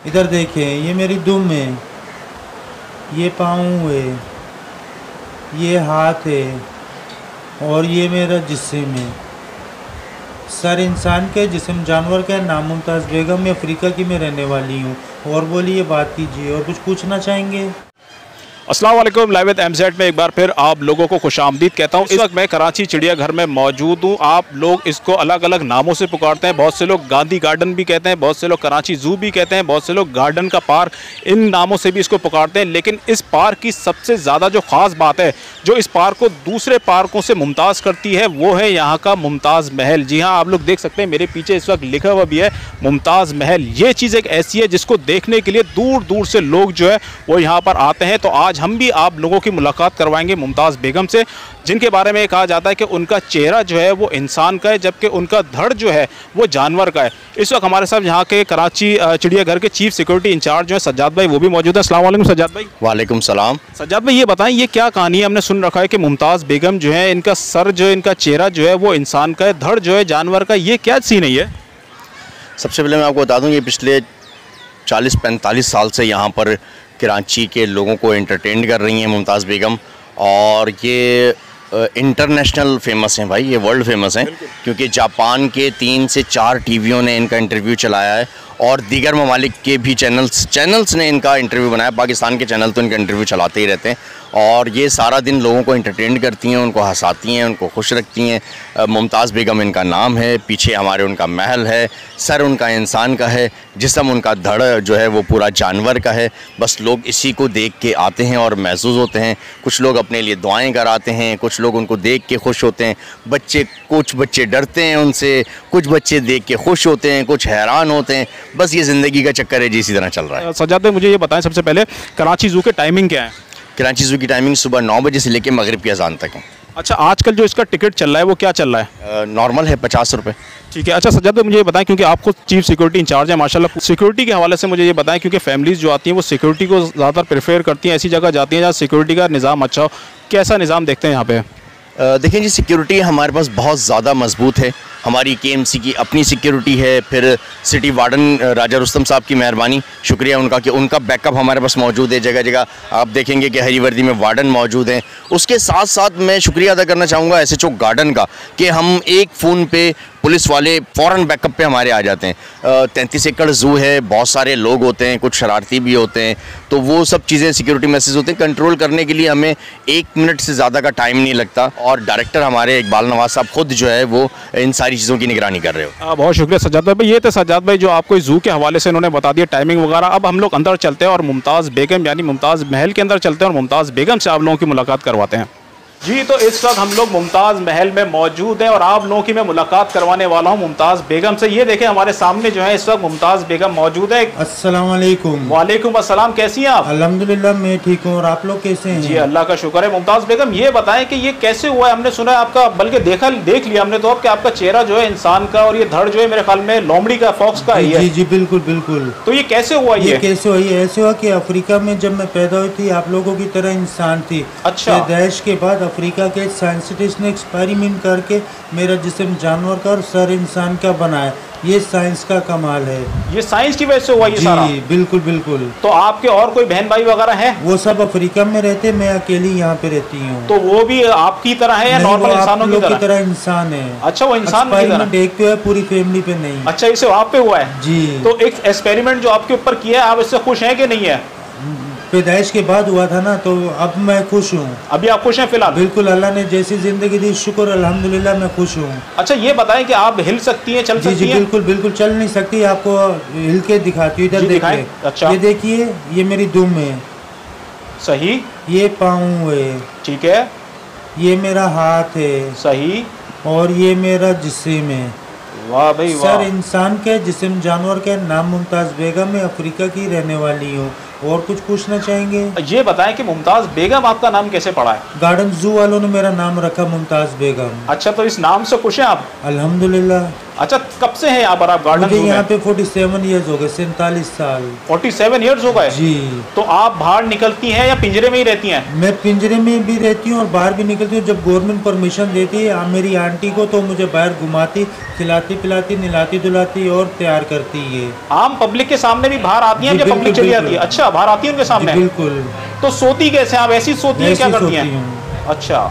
इधर देखें, ये मेरी दुम है, ये पाँव है, ये हाथ है और ये मेरा जिस्म है। सर इंसान के, जिस्म जानवर का है। नाम मुमताज़ बेगम, मैं अफ्रीका की मैं रहने वाली हूँ। और बोलिए, बात कीजिए, और कुछ पूछना चाहेंगे? अस्सलाम वालेकुम। लाइव विद एमजेड में एक बार फिर आप लोगों को खुशामदीद कहता हूँ। इस वक्त मैं कराची चिड़ियाघर में मौजूद हूँ। आप लोग इसको अलग अलग नामों से पुकारते हैं। बहुत से लोग गांधी गार्डन भी कहते हैं, बहुत से लोग कराची जू भी कहते हैं, बहुत से लोग गार्डन का पार्क, इन नामों से भी इसको पुकारते हैं। लेकिन इस पार्क की सबसे ज़्यादा जो ख़ास बात है, जो इस पार्क को दूसरे पार्कों से मुमताज़ करती है, वो है यहाँ का मुमताज़ महल। जी हाँ, आप लोग देख सकते हैं मेरे पीछे इस वक्त लिखा हुआ भी है मुमताज़ महल। ये चीज़ एक ऐसी है जिसको देखने के लिए दूर दूर से लोग जो है वो यहाँ पर आते हैं। तो आज हम भी आप लोगों की मुलाकात करवाएंगे मुमताज़ बेगम से, जिनके बारे में कहा जाता है कि उनका चेहरा जो है वो इंसान का है, जबकि उनका धड़ जो है वो जानवर का है। इस वक्त हमारे साथ यहाँ के कराची चिड़ियाघर के चीफ सिक्योरिटी इंचार्ज जो है सज्जाद भाई, वो भी मौजूद है। अस्सलाम वालेकुम सज्जाद भाई। वालेकुम सलाम। सज्जाद भाई, ये बताएं, ये क्या कहानी है? हमने सुन रखा है कि मुमताज़ बेगम जो है, इनका सर जो है, इनका चेहरा जो है वो इंसान का है, धड़ जो है जानवर का। ये क्या सीन है? ये सबसे पहले मैं आपको बता दूं, ये पिछले 40-45 साल से यहाँ पर कराची के लोगों को एंटरटेन कर रही हैं मुमताज़ बेगम। और ये इंटरनेशनल फेमस हैं भाई, ये वर्ल्ड फेमस हैं, क्योंकि जापान के 3 से 4 टीवियों ने इनका इंटरव्यू चलाया है और दीगर ममालिक के भी चैनल्स ने इनका इंटरव्यू बनाया। पाकिस्तान के चैनल तो इनका इंटरव्यू चलाते ही रहते हैं और ये सारा दिन लोगों को एंटरटेन करती हैं, उनको हंसाती हैं, उनको खुश रखती हैं। मुमताज़ बेगम इनका नाम है। पीछे हमारे उनका महल है। सर उनका इंसान का है, जिस्म उनका धड़ जो है वो पूरा जानवर का है। बस लोग इसी को देख के आते हैं और महसूस होते हैं। कुछ लोग अपने लिए दुआएं कराते हैं, कुछ लोग उनको देख के खुश होते हैं। कुछ बच्चे डरते हैं उनसे, कुछ बच्चे देख के खुश होते हैं, कुछ हैरान होते हैं। बस ये ज़िंदगी का चक्कर है जी, इसी तरह चल रहा है। सज्जाद भाई, मुझे ये बताएं सबसे पहले, कराची जू के टाइमिंग क्या है? कराची जू की टाइमिंग सुबह 9 बजे से लेकर मगरिब की अजान तक है। अच्छा, आजकल जो इसका टिकट चल रहा है वो क्या चल रहा है? नॉर्मल है 50 रुपये। ठीक है। अच्छा सज्जाद भाई, मुझे ये बताएं, क्योंकि आपको चीफ सिक्योरिटी इंचार्ज है माशाल्लाह, सिक्योरिटी के हवाले से मुझे ये बताएं, क्योंकि फैमिलीज़ जो आती हैं वो सिक्योरिटी को ज़्यादातर प्रेफर करती हैं, ऐसी जगह जाती हैं जहाँ सिक्योरिटी का निज़ाम अच्छा हो। कैसा निज़ाम देखते हैं यहाँ पे? देखें जी, सिक्योरिटी हमारे पास बहुत ज़्यादा मजबूत है। हमारी KMC की अपनी सिक्योरिटी है, फिर सिटी वार्डन राजा रुस्तम साहब की मेहरबानी, शुक्रिया उनका कि उनका बैकअप हमारे पास मौजूद है। जगह जगह आप देखेंगे कि हरी वर्दी में वार्डन मौजूद हैं। उसके साथ साथ मैं शुक्रिया अदा करना चाहूँगा SHO गार्डन का कि हम एक फ़ोन पे पुलिस वाले फ़ौरन बैकअप पे हमारे आ जाते हैं। 33 एकड़ ज़ू है, बहुत सारे लोग होते हैं, कुछ शरारती भी होते हैं, तो वो सब चीज़ें सिक्योरिटी मैसेज होते हैं। कंट्रोल करने के लिए हमें 1 मिनट से ज़्यादा का टाइम नहीं लगता और डायरेक्टर हमारे इकबाल नवाज साहब खुद जो है वो इन सारी चीज़ों की निगरानी कर रहे हो। बहुत शुक्रिया सज्जाद भाई। ये थे सज्जाद भाई जो आपको जू के हवाले से इन्होंने बता दिया टाइमिंग वगैरह। अब हम लोग अंदर चलते हैं और मुमताज़ बेगम यानी मुमताज़ महल के अंदर चलते हैं और मुमताज़ बेगम से आप लोगों की मुलाकात करवाते हैं। जी, तो इस वक्त हम लोग मुमताज़ महल में मौजूद हैं और आप लोगों की मैं मुलाकात करवाने वाला हूं मुमताज़ बेगम से। ये देखें, हमारे सामने जो है इस वक्त मुमताज़ बेगम मौजूद है। अस्सलाम वालेकुम। वालेकुम अस्सलाम। कैसी हैं आप? अल्हम्दुलिल्लाह मैं ठीक हूँ, और आप लोग कैसे हैं? जी अल्लाह का शुक्र है। मुमताज़ बेगम, ये बताएं कि ये कैसे हुआ है? हमने सुना है आपका, बल्कि देख लिया हमने तो अब कि आपका चेहरा जो है इंसान का और ये धड़ जो है मेरे ख्याल में लोमड़ी का, फॉक्स का है। जी जी बिल्कुल बिल्कुल। तो ये कैसे हुआ? ये कैसे हुआ? ये ऐसे हुआ कि अफ्रीका में जब मैं पैदा हुई थी, आप लोगों की तरह इंसान थी। अच्छा। पैदाइश के बाद अफ्रीका के साइंटिस्ट ने एक्सपेरिमेंट करके मेरा जिस्म जानवर का और सर इंसान का बनाया। ये साइंस का कमाल है। ये साइंस की वजह से हुआ ये सारा? जी बिल्कुल बिल्कुल। तो आपके और कोई बहन भाई वगैरह हैं? वो सब अफ्रीका में रहते, मैं अकेली यहाँ पे रहती हूँ। तो वो भी आपकी तरह है या नॉर्मल इंसानों की तरह? इंसान है। अच्छा, वो इंसान की तरह देख पे है, पूरी फैमिली पे नहीं। अच्छा, इसे आप पे हुआ है? जी। तो एक एक्सपेरिमेंट जो आपके ऊपर किया है, आप इससे खुश हैं कि नहीं है? पैदाइश के बाद हुआ था ना, तो अब मैं खुश हूँ। अभी आप खुश हैं फिलहाल? बिल्कुल, अल्लाह ने जैसी जिंदगी दी, शुक्र अल्हम्दुलिल्लाह, मैं खुश हूँ। अच्छा, ये बताएं कि आप हिल सकती हैं, चल सकती हैं? जी बिल्कुल बिल्कुल, चल नहीं सकती, आपको हिल के दिखाती हूँ। इधर देखिए। अच्छा, ये देखिए, ये मेरी दुम है। सही। ये पाँव है। ठीक है। ये मेरा हाथ है। सही। और ये मेरा जिस्म है। वाह भाई वाह। सर इंसान के, जिस्म जानवर के। नाम मुमताज़ बेगम, मैं अफ्रीका की रहने वाली हूँ। और कुछ पूछना चाहेंगे? ये बताएं कि मुमताज़ बेगम आपका नाम कैसे पड़ा है? गार्डन जू वालों ने मेरा नाम रखा मुमताज़ बेगम। अच्छा, तो इस नाम से खुश हैं आप? अल्हम्दुलिल्लाह। अच्छा, कब से हैं यहाँ पर आप गार्डन मुझे ज़ू में? यहाँ पे 47 ईयर्स हो गए, 47 साल। 47 ईयर्स हो गए जी। तो आप बाहर निकलती हैं या पिंजरे में ही रहती हैं? मैं पिंजरे में भी रहती हूँ और बाहर भी निकलती हूँ। जब गवर्नमेंट परमिशन देती है मेरी आंटी को, तो मुझे बाहर घुमाती, खिलाती पिलाती, निलाती धुलाती और तैयार करती है। आम पब्लिक के सामने भी बाहर आती हैं जी, या बिल्कुल, पब्लिक चली जाती है? बिल्कुल। अच्छा, बाहर आती है उनके सामने? बिल्कुल। तो सोती कैसे आप? ऐसी सोती है, क्या ऐसी करती सोती हैं? हूँ। अच्छा,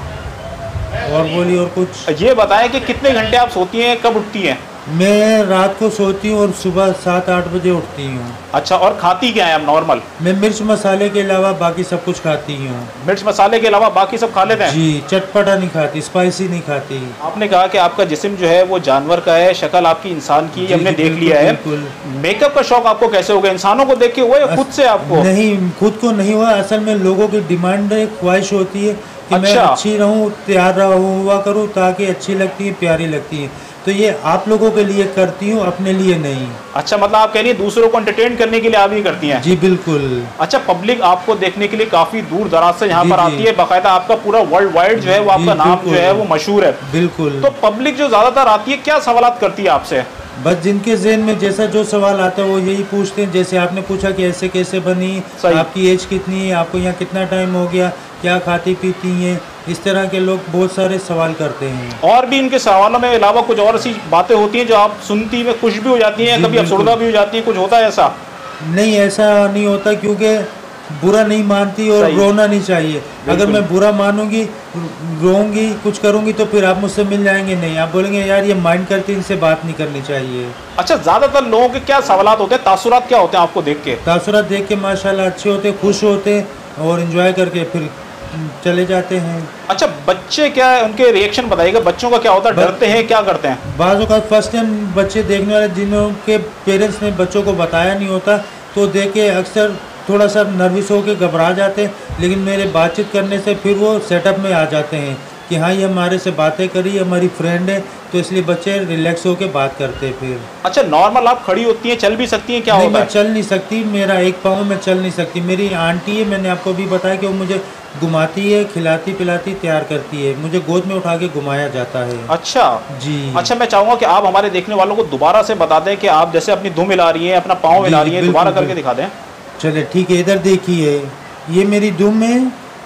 और बोलिए और कुछ। ये बताएं कि कितने घंटे आप सोती हैं, कब उठती हैं? मैं रात को सोती हूँ और सुबह 7-8 बजे उठती हूँ। अच्छा, और खाती क्या है आप नॉर्मल? मैं मिर्च मसाले के अलावा बाकी सब कुछ खाती हूँ। मिर्च मसाले के अलावा बाकी सब खा लेते हैं? जी, चटपटा नहीं खाती, स्पाइसी नहीं खाती। आपने कहा कि आपका जिस्म जो है वो जानवर का है, शक्ल आपकी इंसान की, जी, हमने जी, देख बिल्कुल, लिया है। बिल्कुल। मेकअप का शौक आपको कैसे हो गया? इंसानों को देख के हुआ या खुद से आपको? नहीं, खुद को नहीं हुआ। असल में लोगों की डिमांड है, ख्वाहिश होती है कि मैं अच्छा। अच्छी रहूं, तैयार हुआ करूं, ताकि अच्छी लगती है, प्यारी लगती है। तो ये आप लोगों के लिए करती हूँ, अपने लिए नहीं। अच्छा, मतलब आप कह रही हैं दूसरों को एंटरटेन करने के लिए आप ये करती हैं? जी बिल्कुल। अच्छा, पब्लिक आपको देखने के लिए काफी दूर दराज से यहाँ जी, पर जी। आती है, बाकायदा आपका पूरा वर्ल्ड वाइड जो है वो जी, आपका नाम बिल्कुल। जो है वो मशहूर है। बिल्कुल। तो पब्लिक जो ज्यादातर आती है क्या सवालात करती है आपसे? बस जिनके ज़हन में जैसा जो सवाल आता है वो यही पूछते हैं। जैसे आपने पूछा कि ऐसे कैसे बनी, सही। आपकी एज कितनी है, आपको यहाँ कितना टाइम हो गया, क्या खाती पीती हैं, इस तरह के लोग बहुत सारे सवाल करते हैं। और भी इनके सवालों में अलावा कुछ और ऐसी बातें होती हैं जो आप सुनती में खुश भी हो जाती हैं, जी, कभी अफसरदा बिल्कुल। भी हो जाती हैं, कुछ होता है ऐसा? नहीं, ऐसा नहीं होता, क्योंकि बुरा नहीं मानती और सही। रोना नहीं चाहिए। अगर बिल्कुल। मैं बुरा मानूंगी, रोऊंगी, कुछ करूंगी, तो फिर आप मुझसे मिल जाएंगे नहीं। आप बोलेंगे यार ये माइंड करती, इनसे बात नहीं करनी चाहिए। अच्छा, ज्यादातर लोगों के क्या सवालात होते हैं, तासुरात क्या होते हैं आपको देख के? तासुरात देख के माशाल्लाह अच्छे होते, खुश होते और एंजॉय करके फिर चले जाते हैं। अच्छा, बच्चे क्या है, उनके रिएक्शन बताइएगा, बच्चों का क्या होता है, डरते हैं, क्या करते हैं? बाज़ औक़ात फर्स्ट टाइम बच्चे देखने वाले जिनके पेरेंट्स ने बच्चों को बताया नहीं होता, तो देख के अक्सर थोड़ा सा नर्वस होकर घबरा जाते हैं। लेकिन मेरे बातचीत करने से फिर वो सेटअप में आ जाते हैं कि हाँ ये हमारे से बातें करी, हमारी फ्रेंड है, तो इसलिए बच्चे रिलैक्स होकर बात करते हैं फिर। अच्छा, नॉर्मल आप खड़ी होती हैं, चल भी सकती हैं, क्या नहीं, होता मैं है? चल नहीं सकती, मेरा एक पाँव में चल नहीं सकती। मेरी आंटी है, मैंने आपको भी बताया कि वो मुझे घुमाती है, खिलाती पिलाती, तैयार करती है, मुझे गोद में उठा के घुमाया जाता है। अच्छा जी। अच्छा, मैं चाहूंगा कि आप हमारे देखने वालों को दोबारा से बता दें कि आप जैसे अपनी धुन मिला रही हैं, अपना पाँव मिला रही हैं, बिल्कुल, दोबारा करके बिल्कुल। दिखा दें। चले ठीक है, इधर देखिए, ये मेरी दुम है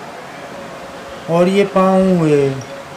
और ये पाँव है,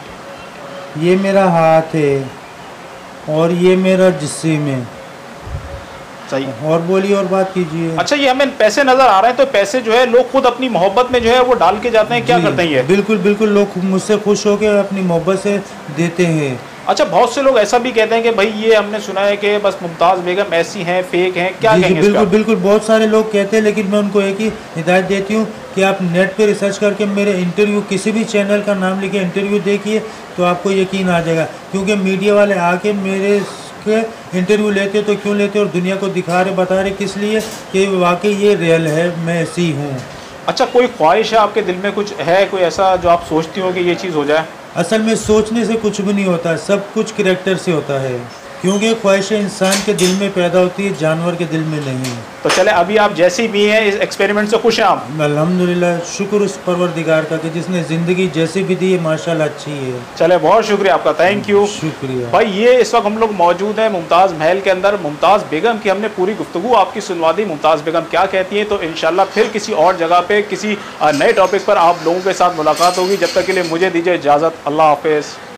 ये मेरा हाथ है और ये मेरा जिस्म है। सही। और बोलिए और बात कीजिए। अच्छा, ये हमें पैसे नजर आ रहे हैं, तो पैसे जो है लोग खुद अपनी मोहब्बत में जो है वो डाल के जाते हैं, क्या जी, करते हैं ये? बिल्कुल बिल्कुल, लोग मुझसे खुश होकर अपनी मोहब्बत से देते हैं। अच्छा, बहुत से लोग ऐसा भी कहते हैं कि भाई ये हमने सुना है कि बस मुमताज़ बेगम ऐसी हैं, फेक हैं, क्या जी, कहेंगे बिल्कुल इसका? बिल्कुल, बहुत सारे लोग कहते हैं, लेकिन मैं उनको एक ही हिदायत देती हूँ कि आप नेट पे रिसर्च करके मेरे इंटरव्यू, किसी भी चैनल का नाम लिखे इंटरव्यू देखिए, तो आपको यकीन आ जाएगा। क्योंकि मीडिया वाले आके मेरे के इंटरव्यू लेते तो क्यों लेते, और दुनिया को दिखा रहे, बता रहे किस लिए कि वाकई ये रियल है, मैं ऐसी हूँ। अच्छा, कोई ख्वाहिश है आपके दिल में, कुछ है कोई ऐसा जो आप सोचती हो कि ये चीज़ हो जाए? असल में सोचने से कुछ भी नहीं होता, सब कुछ करैक्टर से होता है। क्योंकि ख्वाहिशें इंसान के दिल में पैदा होती है, जानवर के दिल में नहीं। तो चले, अभी आप जैसी भी हैं इस एक्सपेरिमेंट से खुश हैं आप? अल्हम्दुलिल्लाह, शुक्र उस परवरदिगार का कि जिसने ज़िंदगी जैसी भी दी है, माशाल्लाह अच्छी है। चले, बहुत शुक्रिया आपका, थैंक यू। शुक्रिया भाई, ये इस वक्त हम लोग मौजूद हैं मुमताज़ महल के अंदर। मुमताज़ बेगम की हमने पूरी गुफ्तगू आपकी सुनवा दी, मुमताज़ बेगम क्या कहती हैं। तो इंशाल्लाह फिर किसी और जगह पे किसी नए टॉपिक पर आप लोगों के साथ मुलाकात होगी। जब तक के लिए मुझे दीजिए इजाज़त, अल्लाह हाफिज़।